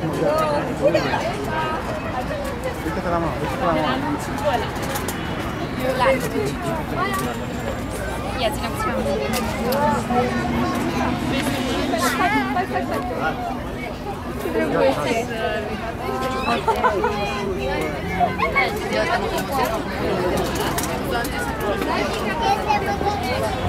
Uite-te la mama, uite-te la mama. Eu la ia, ține puțin. Trebuie să... Eu